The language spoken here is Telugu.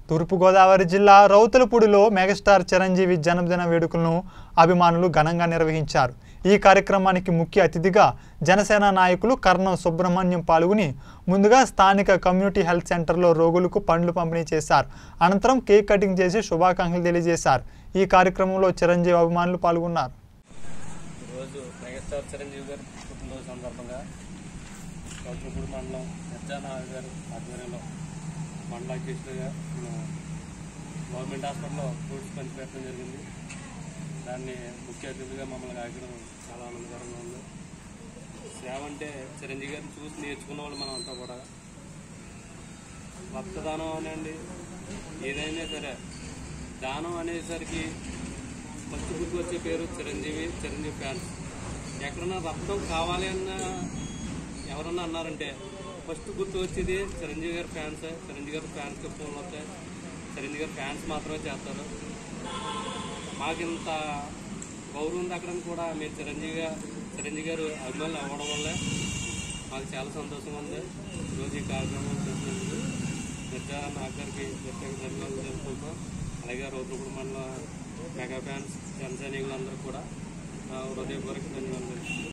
తూర్పుగోదావరి జిల్లా రౌతులపూడిలో మెగాస్టార్ చిరంజీవి జన్మదిన వేడుకలను అభిమానులు ఘనంగా నిర్వహించారు। ఈ కార్యక్రమానికి ముఖ్య అతిథిగా జనసేన నాయకులు కర్ణం సుబ్రహ్మణ్యం పాల్గొని ముందుగా స్థానిక కమ్యూనిటీ హెల్త్ సెంటర్లో రోగులకు పండ్లు పంపిణీ చేశారు। అనంతరం కేక్ కటింగ్ చేసి శుభాకాంక్షలు తెలియజేశారు। ఈ కార్యక్రమంలో చిరంజీవి అభిమానులు పాల్గొన్నారు। రోజు మెగాస్టార్ చిరంజీవి గారి పుట్టినరోజు సందర్భంగా రౌతులపూడి మండలం నిర్జానాథ్ గారు ఆధ్వర్యంలో మండల అధ్యక్షుడిగా గవర్నమెంట్ హాస్పిటల్లో ఫ్రూట్స్ పంచిపెట్టడం జరిగింది। దాన్ని ముఖ్య అతిథిగా మమ్మల్ని ఆగడం చాలా ఆనందకరంగా ఉంది। సేవ అంటే చిరంజీవి గారిని చూసి నేర్చుకున్న వాళ్ళు మనం అంతా కూడా రక్తదానం అనండి ఏదైనా సరే దానం అనేసరికి ఫస్ట్ గుర్తు వచ్చే పేరు చిరంజీవి ఫ్యాన్స్। ఎక్కడన్నా రక్తం కావాలి అన్న ఎవరన్నా అన్నారంటే ఫస్ట్ గుర్తు వచ్చేది చిరంజీవి గారి ఫ్యాన్స్। చిరంజీవి గారి ఫ్యాన్స్కి ఫోన్లు వస్తాయి, చిరంజీవి గారి ఫ్యాన్స్ మాత్రమే చేస్తారు। మాకు ఇంత గౌరవం దక్కడం కూడా మీరు చిరంజీవి గారు అభిమానులు అవ్వడం వల్లే మాకు చాలా సంతోషంగా ఉంది। ఈరోజు ఈ కార్యక్రమం చేసినందుకు నిర్జానాథ్ గారికి ప్రత్యేక ధన్యవాదాలు తెలుపుకుంటాం। అలాగే రౌతులపూడి మండల మెగా ఫ్యాన్స్ జన సైనికులందరూ కూడా హృదయపూర్వక ధన్యవాదాలు తెలుపుకుంటాం।